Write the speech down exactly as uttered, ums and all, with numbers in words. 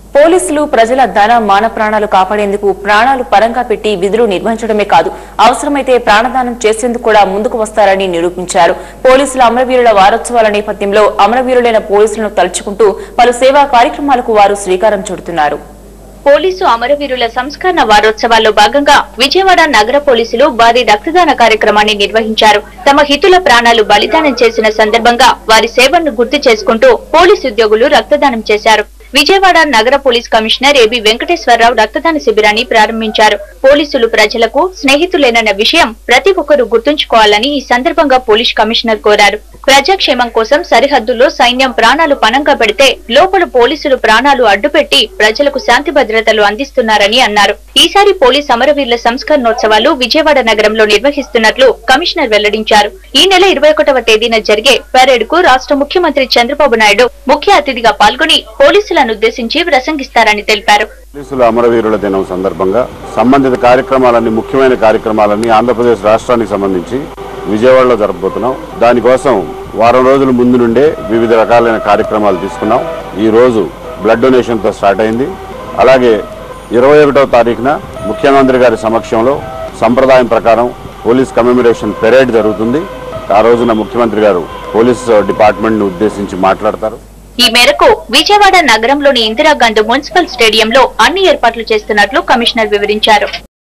పోలీసులు ప్రజల ధన మాన ప్రాణాలు కాపాడేందుకు ప్రాణాలు పరంగా పెట్టి విధులు నిర్వహించడమే కాదు, అవసరమైతే ప్రాణదానం చేసేందుకు కూడా ముందుకు వస్తారని నిరూపించారు. పోలీసుల అమరవీరుల వారోత్సవాల నేపథ్యంలో అమరవీరులైన పోలీసులను తలుచుకుంటూ పలు సేవా కార్యక్రమాలకు వారు శ్రీకారం చుడుతున్నారు. పోలీసు అమరవీరుల సంస్కరణ వారోత్సవాల్లో భాగంగా విజయవాడ నగర పోలీసులు భారీ రక్తదాన కార్యక్రమాన్ని నిర్వహించారు. తమ హితుల ప్రాణాలు బలిదానం చేసిన సందర్భంగా వారి సేవలను గుర్తు చేసుకుంటూ పోలీసు ఉద్యోగులు రక్తదానం చేశారు. విజయవాడ నగర పోలీస్ కమిషనర్ ఏబి వెంకటేశ్వరరావు రక్తదాన శిబిరాన్ని ప్రారంభించారు. పోలీసులు ప్రజలకు స్నేహితులేనన్న విషయం ప్రతి ఒక్కరూ గుర్తుంచుకోవాలని ఈ సందర్భంగా పోలీస్ కమిషనర్ కోరారు. ప్రజాక్షేమం కోసం సరిహద్దుల్లో సైన్యం ప్రాణాలు పణంగా పెడితే లోపల పోలీసులు ప్రాణాలు అడ్డుపెట్టి ప్రజలకు శాంతి భద్రతలు అందిస్తున్నారని అన్నారు. ఈసారి పోలీస్ అమరవీరుల సంస్కరణోత్సవాలు విజయవాడ నగరంలో నిర్వహిస్తున్నట్లు కమిషనర్ వెల్లడించారు. ఈ నెల ఇరవై ఒకటవ తేదీన జరిగే పరేడ్ కు రాష్ట్ర ముఖ్యమంత్రి చంద్రబాబు నాయుడు ముఖ్య అతిథిగా పాల్గొని పోలీసులను ఉద్దేశించి ప్రసంగిస్తారని తెలిపారు. పోలీసుల అమరవీరుల దినం సందర్భంగా సంబంధిత కార్యక్రమాలన్నీ ముఖ్యమైన కార్యక్రమాలన్నీ ఆంధ్రప్రదేశ్ రాష్ట్రానికి సంబంధించి విజయవాడలో జరపబోతున్నాం. దానికోసం వారం రోజుల ముందు నుండే వివిధ రకాలైన కార్యక్రమాలు తీసుకున్నాం. ఈ రోజు బ్లడ్ డొనేషన్ తో స్టార్ట్ అయింది. అలాగే ఇరవై ఒకటవ తారీఖున ముఖ్యమంత్రి గారి సమక్షంలో సంప్రదాయం ప్రకారం పోలీస్ కమెమరేషన్ పెరేడ్ జరుగుతుంది. ఆ రోజున ముఖ్యమంత్రి గారు పోలీస్ డిపార్ట్మెంట్ ను ఉద్దేశించి మాట్లాడతారు. ఈ మేరకు విజయవాడ నగరంలోని ఇందిరాగాంధీ మున్సిపల్ స్టేడియంలో అన్ని ఏర్పాట్లు చేస్తున్నట్లు కమిషనర్ వివరించారు.